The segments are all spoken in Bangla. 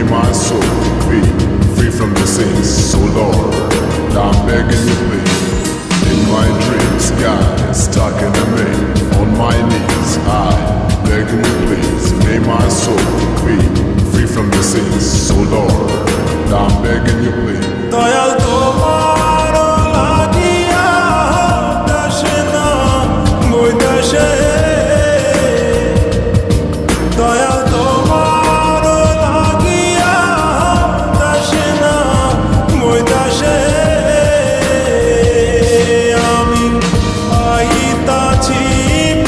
my soul be free from the sins. So Lord, I'm begging you please. In my dreams, God is talking to me. On my knees, I begging you please. May my soul be free from the sins. So Lord, I'm begging you please. Dayal তোমার লাগিয়া দেশে না বৈদেশে, দয়াল তোমার লাগিয়া দেশে না বৈদেশে আমি পাইতাছি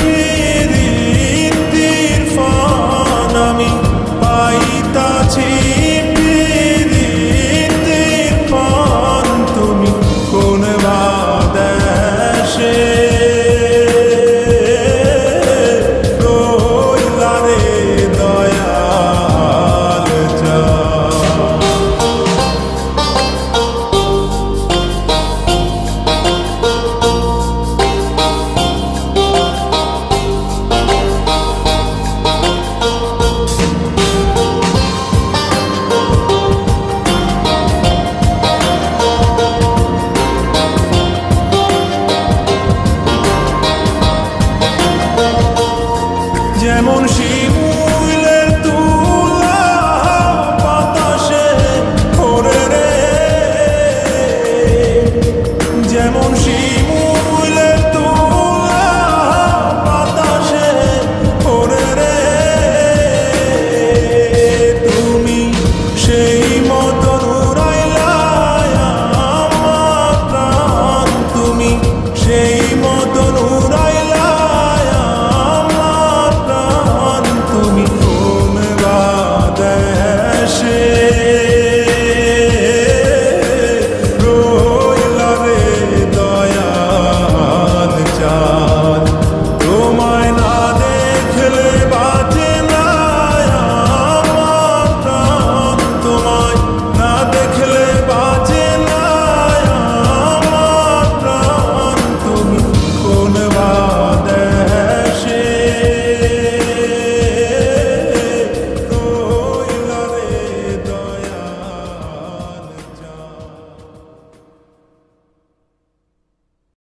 প্রীতির ফান, আমি পাইতাছি